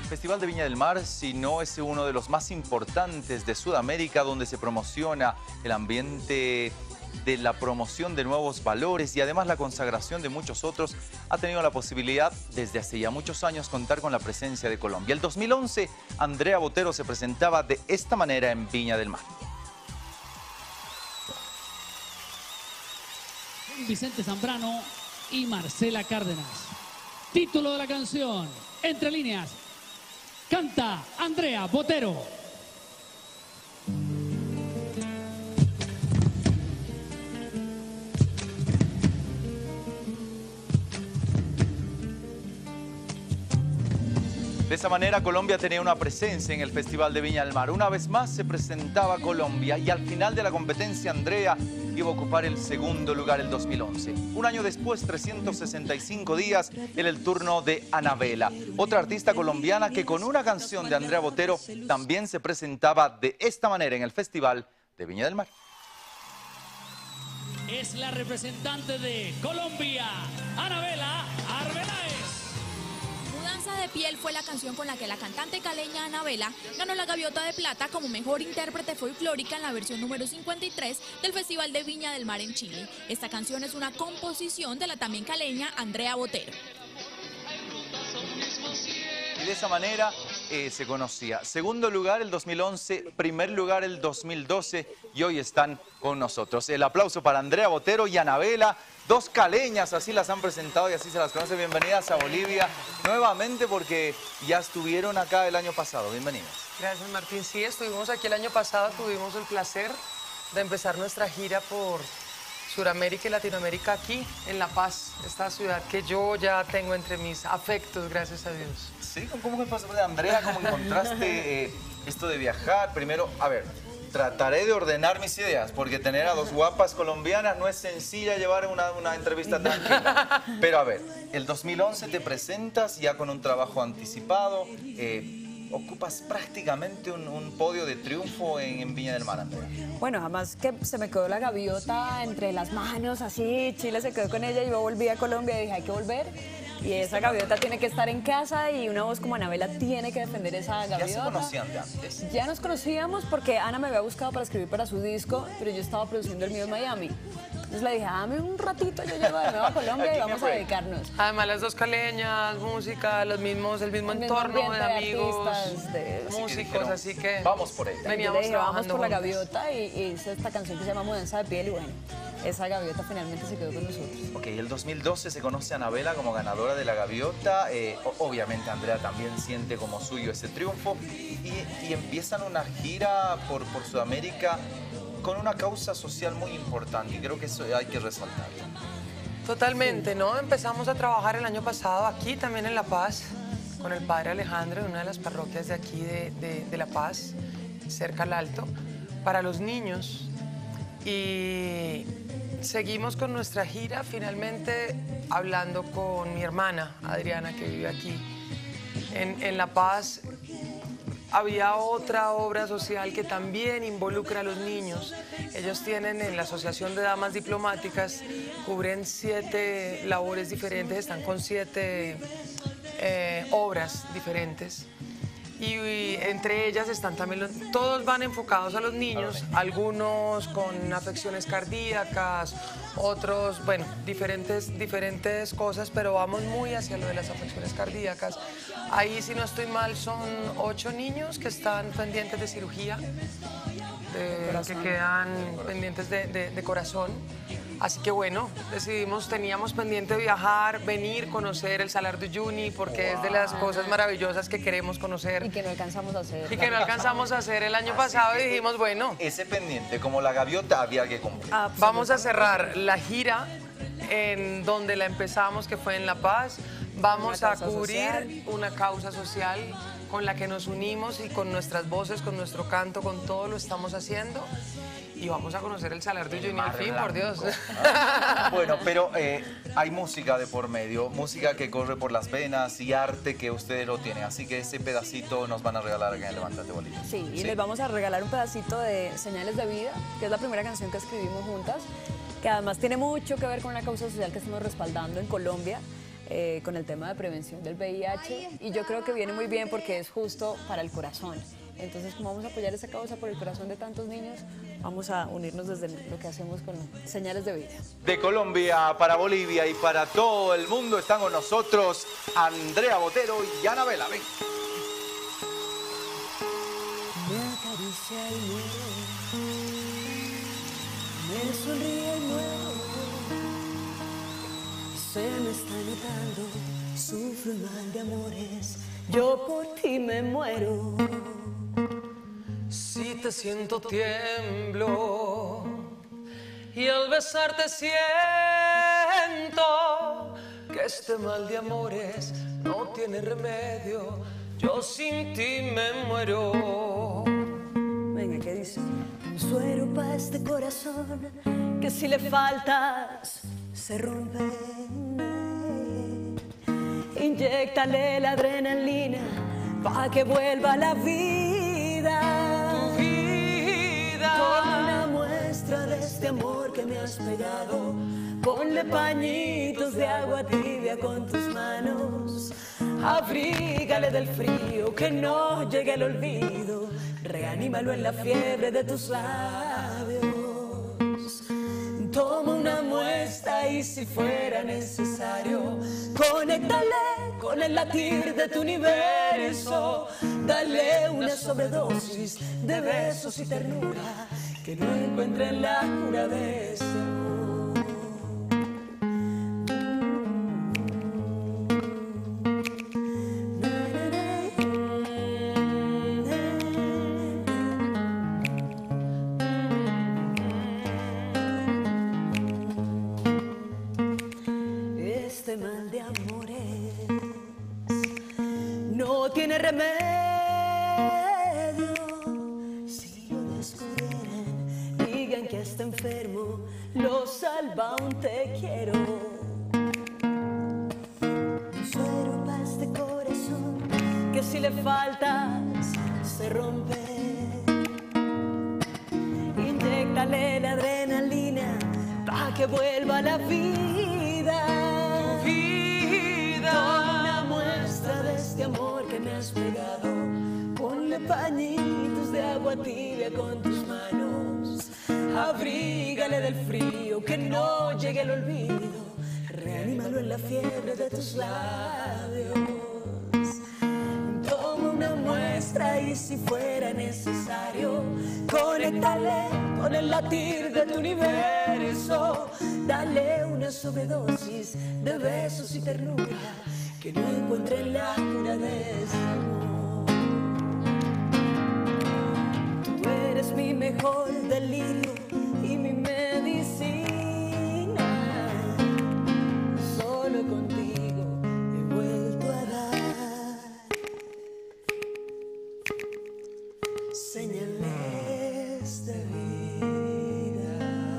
Festival de Viña del Mar, si no es uno de los más importantes de Sudamérica, donde se promociona el ambiente de la promoción de nuevos valores y además la consagración de muchos otros, ha tenido la posibilidad desde hace ya muchos años contar con la presencia de Colombia. El 2011, Andrea Botero se presentaba de esta manera en Viña del Mar. Vicente Zambrano y Marcela Cárdenas. Título de la canción, Entre líneas, canta Andrea Botero. De esa manera Colombia tenía una presencia en el Festival de Viña del Mar. Una vez más se presentaba Colombia y al final de la competencia Andrea iba a ocupar el segundo lugar el 2011. Un año después, 365 días, era el turno de Anabela, otra artista colombiana que con una canción de Andrea Botero también se presentaba de esta manera en el Festival de Viña del Mar. Es la representante de Colombia, Anabela Arbeláez. Mudanza de piel fue la canción con la que la cantante caleña Anabela ganó la Gaviota de Plata como mejor intérprete folclórica en la versión número 53 del Festival de Viña del Mar en Chile. Esta canción es una composición de la también caleña Andrea Botero. Y de esa manera se conocía. Segundo lugar el 2011, primer lugar el 2012 y hoy están con nosotros. El aplauso para Andrea Botero y Anabela, dos caleñas, así las han presentado y así se las conoce. Bienvenidas a Bolivia nuevamente porque ya estuvieron acá el año pasado. Bienvenidas. Gracias, Martín. Sí, estuvimos aquí el año pasado, tuvimos el placer de empezar nuestra gira por Sudamérica y Latinoamérica aquí en La Paz, esta ciudad que yo ya tengo entre mis afectos, gracias a Dios. Sí, ¿cómo pasó de Andrea? ¿Cómo encontraste esto de viajar? Primero, a ver, trataré de ordenar mis ideas, porque tener a dos guapas colombianas no es sencilla llevar una entrevista tranquila. Pero a ver, el 2011 te presentas ya con un trabajo anticipado, ocupas prácticamente un podio de triunfo en Viña del Mar, Andrea. Bueno, además que se me quedó la gaviota entre las manos, así, Chile se quedó con ella y yo volví a Colombia y dije, hay que volver. Y esa gaviota tiene que estar en casa y una voz como Anabela tiene que defender esa gaviota. ¿Ya se conocían de antes? Ya nos conocíamos porque Ana me había buscado para escribir para su disco, pero yo estaba produciendo el mío en Miami. Entonces le dije, dame un ratito, yo llego de nuevo a Colombia y vamos a dedicarnos. Además, las dos caleñas, música, el mismo entorno de amigos, de músicos, así que vamos por ella. veníamos vamos por la juntas. gaviota y hice esta canción que se llama Mudanza de piel y bueno, esa gaviota finalmente se quedó con nosotros. Ok, el 2012 se conoce a Anabela como ganadora de la gaviota. Obviamente Andrea también siente como suyo ese triunfo y empiezan una gira por Sudamérica con una causa social muy importante y creo que eso hay que resaltarlo. Totalmente, ¿no? Empezamos a trabajar el año pasado aquí también en La Paz con el padre Alejandro en una de las parroquias de aquí de La Paz, cerca al Alto, para los niños. Y seguimos con nuestra gira, finalmente hablando con mi hermana Adriana, que vive aquí en La Paz. Había otra obra social que también involucra a los niños. Ellos tienen en la Asociación de Damas Diplomáticas, cubren 7 labores diferentes, están con 7 obras diferentes. Y entre ellas están también, todos van enfocados a los niños, algunos con afecciones cardíacas, otros, bueno, diferentes cosas, pero vamos muy hacia lo de las afecciones cardíacas. Ahí, si no estoy mal, son 8 niños que están pendientes de cirugía, que quedan pendientes de corazón. Así que bueno, teníamos pendiente viajar, venir, conocer el Salar de Uyuni, porque es de las cosas maravillosas que queremos conocer. Y que no alcanzamos a hacer. Y que no alcanzamos a hacer el año pasado y dijimos, bueno. Ese pendiente, como la gaviota, había que cumplir. Vamos a cerrar la gira en donde la empezamos, que fue en La Paz. Vamos a cubrir una causa social con la que nos unimos y con nuestras voces, con nuestro canto, con todo lo estamos haciendo. Y vamos a conocer el Salar de Uyuni al fin, por Dios. Bueno, pero hay música de por medio, música que corre por las venas y arte que ustedes lo tienen. Así que ese pedacito nos van a regalar acá en Levántate Bolivia. Sí, y les vamos a regalar un pedacito de Señales de Vida, que es la primera canción que escribimos juntas, que además tiene mucho que ver con una causa social que estamos respaldando en Colombia. con el tema de prevención del VIH, y yo creo que viene muy bien porque es justo para el corazón. Entonces, como vamos a apoyar esa causa por el corazón de tantos niños, vamos a unirnos desde lo que hacemos con Señales de Vida. De Colombia para Bolivia y para todo el mundo están con nosotros Andrea Botero y Anabela. Ven. Me acaricia el muero, me sonríe el muero, se me está notando, sufro un mal de amores, yo por ti me muero. Si te siento tiemblo y al besarte siento que este mal de amores no tiene remedio, yo sin ti me muero. Venga, ¿qué dice? Suero para este corazón que si le faltas se rompe. Inyéctale la adrenalina pa' que vuelva a la vida. Tu vida. Toma una muestra de este amor que me has pegado. Ponle pañitos de agua tibia con tus manos. Abrígale del frío, que no llegue el olvido. Reanímalo en la fiebre de tus labios. Toma una muestra y si fuera necesario, conéctale con el latir de tu universo. Dale una sobredosis de besos y ternura, que no encuentren la cura de este amor. Este mal de amores no tiene remedio. Si lo descubrieran, digan que está enfermo, lo salva un te quiero. Un suero para este corazón que si le faltas se rompe. Inyéctale la adrenalina pa' que vuelva a la vida. Toma una muestra de este amor que me has pegado. Ponle pañitos de agua tibia con tus manos. Abrígale del frío, que no llegue el olvido. Reanímalo en la fiebre de tus labios. Toma una muestra y si fuera necesario, conéctale con el latir de tu universo. Dale una sobredosis de besos y ternura, que no encuentren la cura de este amor. Tú eres mi mejor delirio y mi medicina. Solo contigo he vuelto a dar señales de vida.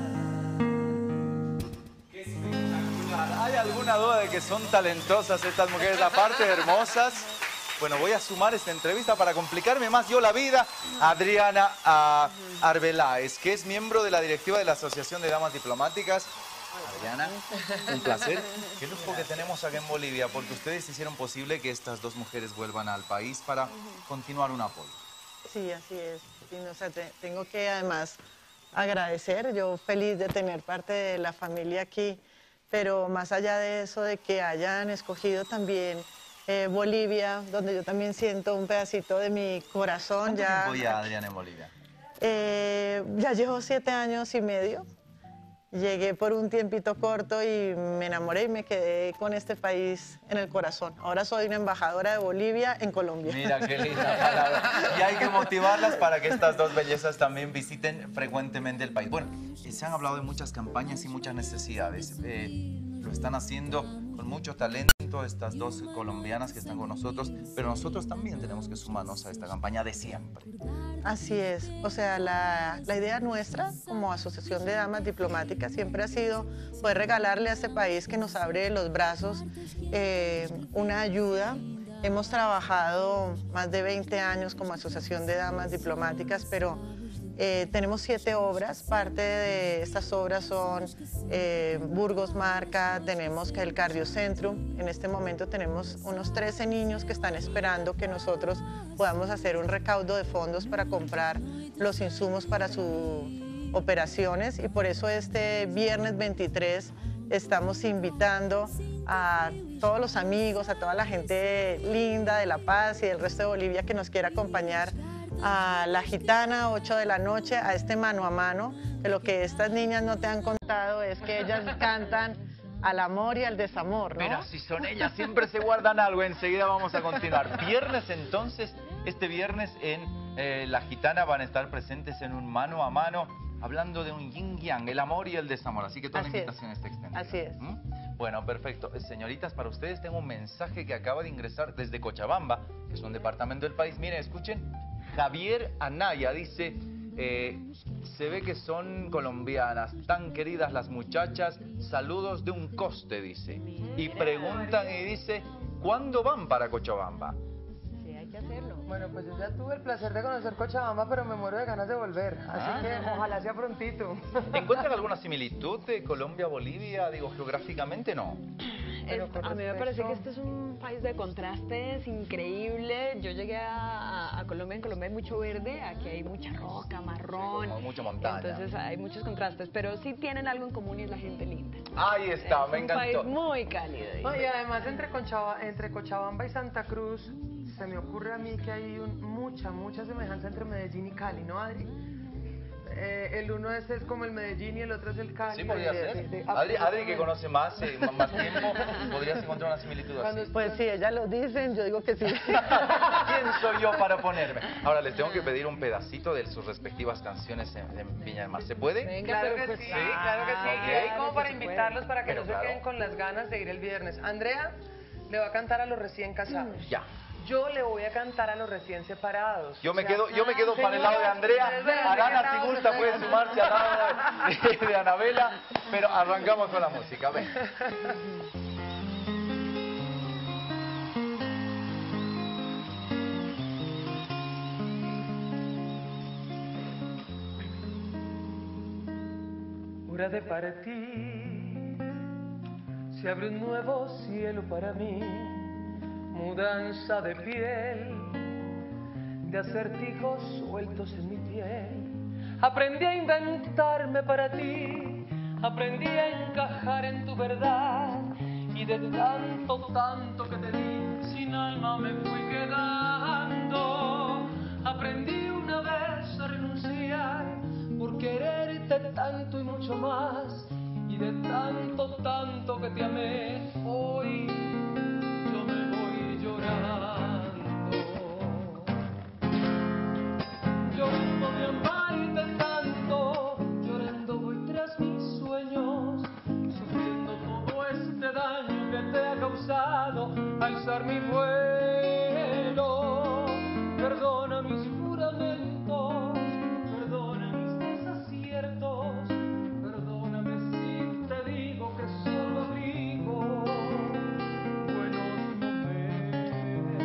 ¿Hay alguna duda de que son talentosas estas mujeres, aparte de hermosas? Bueno, voy a sumar esta entrevista para complicarme más yo la vida. Adriana Arbeláez, que es miembro de la directiva de la Asociación de Damas Diplomáticas. Adriana, un placer. Qué lujo que tenemos acá en Bolivia, porque ustedes hicieron posible que estas dos mujeres vuelvan al país para continuar un apoyo. Sí, así es. Y, no sé, tengo que además agradecer, yo feliz de tener parte de la familia aquí, pero más allá de eso, de que hayan escogido también Bolivia, donde yo también siento un pedacito de mi corazón. ¿Cuánto tiempo ya, Adriana, en Bolivia? Ya llevo 7 años y medio. Llegué por un tiempito corto y me enamoré y me quedé con este país en el corazón. Ahora soy una embajadora de Bolivia en Colombia. Mira qué linda palabra. Y hay que motivarlas para que estas dos bellezas también visiten frecuentemente el país. Bueno, se han hablado de muchas campañas y muchas necesidades. Lo están haciendo con mucho talento estas dos colombianas que están con nosotros, pero nosotros también tenemos que sumarnos a esta campaña de siempre. Así es, o sea, la idea nuestra como Asociación de Damas Diplomáticas siempre ha sido poder regalarle a este país que nos abre los brazos una ayuda. Hemos trabajado más de 20 años como Asociación de Damas Diplomáticas, pero Tenemos 7 obras, parte de estas obras son Burgos Marca, tenemos que el Cardiocentrum. En este momento tenemos unos 13 niños que están esperando que nosotros podamos hacer un recaudo de fondos para comprar los insumos para sus operaciones, y por eso este viernes 23 estamos invitando a todos los amigos, a toda la gente linda de La Paz y del resto de Bolivia que nos quiera acompañar a La Gitana, 8 de la noche, a este mano a mano, que lo que estas niñas no te han contado es que ellas cantan al amor y al desamor, ¿no? Pero si son ellas, siempre se guardan algo. Enseguida vamos a continuar. Viernes entonces, este viernes en La Gitana van a estar presentes en un mano a mano, hablando de un yin yang, el amor y el desamor. Así que toda la invitación está extendida. Así es. Bueno, perfecto. Señoritas, para ustedes tengo un mensaje que acaba de ingresar desde Cochabamba, que es un departamento del país. Miren, escuchen. Javier Anaya dice, se ve que son colombianas, tan queridas las muchachas, saludos de un coste, dice. Y preguntan y dice, ¿cuándo van para Cochabamba? Sí, hay que hacerlo. Bueno, pues yo ya tuve el placer de conocer Cochabamba, pero me muero de ganas de volver. Así que ojalá sea prontito. ¿Encuentran alguna similitud de Colombia a Bolivia? Digo, geográficamente no. A mí me parece que este es un país de contrastes increíble. Yo llegué a Colombia, en Colombia hay mucho verde, aquí hay mucha roca, marrón. Sí, mucha montaña. Entonces hay muchos contrastes, pero sí tienen algo en común y es la gente linda. Ahí está, me Es un encantó. país muy cálido. No, y además entre Cochabamba y Santa Cruz, se me ocurre a mí que hay mucha semejanza entre Medellín y Cali, ¿no, Adri? El uno es como el Medellín y el otro es el Cali. Sí, podría ser. Adri, que conoce más tiempo, podrías encontrar una similitud así. Pues si ellas lo dicen, yo digo que sí. ¿Quién soy yo para ponerme? Ahora les tengo que pedir un pedacito de sus respectivas canciones en Viña del Mar. ¿Se puede? Venga, Claro pero que pues, sí, claro que sí. ok. Y ahí como para se puede. invitarlos para que Pero no se claro. queden con las ganas de ir el viernes. Andrea le va a cantar a los recién casados. Ya. Yo le voy a cantar a los recién separados. Yo me O sea, quedo para el lado de Andrea. Arana Sigurta puede sumarse al lado de Anabela, pero arrancamos con la música. Ven. Hora de partir, se abre un nuevo cielo para mí, mudanza de piel, de acertijos sueltos en mi piel. Aprendí a inventarme para ti, aprendí a encajar en tu verdad, y de tanto que te di, sin alma me fui quedando. Aprendí una vez a renunciar por quererte tanto y mucho más, y de tanto que te amé, hoy yo me voy llorando. Llorando de amarte tanto, llorando voy tras mis sueños, sufriendo todo este daño que te ha causado alzar mi vuelo. Perdona mis juramentos, perdona mis desaciertos, perdóname si te digo que solo abrigo buenos momentos.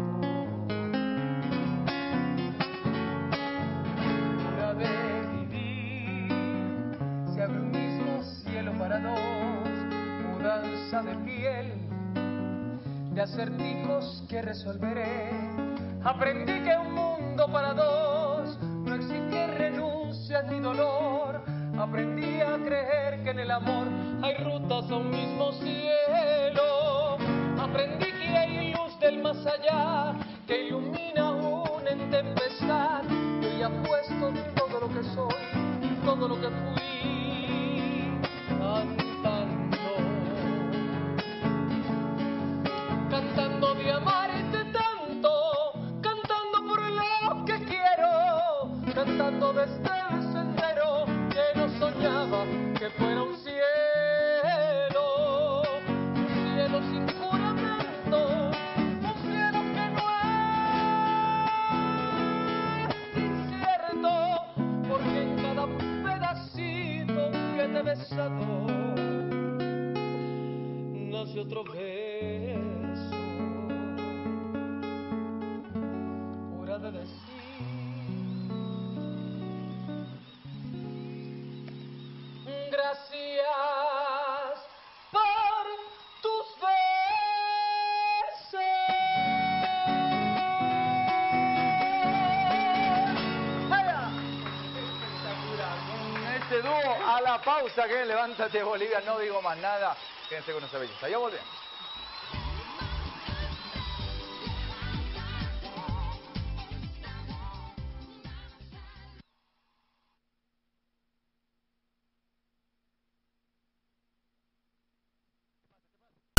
Hora de vivir, se abre un mismo cielo para dos, mudanza de piel, de acertijos que resolveré. Aprendí que un mundo para dos no exige renuncia ni dolor. Aprendí a creer que en el amor hay rutas a un mismo cielo. Aprendí que hay luz del más allá que ilumina aún en tempestad. Y apuesto todo lo que soy, todo lo que fui, cantando de amarte tanto, cantando por lo que quiero, cantando desde el sendero que no soñaba que fuera un cielo sin juramento, un cielo que no es incierto, porque en cada pedacito que te he besado nace otro beso. Hora de decir este dúo a la pausa que en Levántate Bolivia. No digo más nada. Quédense con esa belleza. Ya volvemos.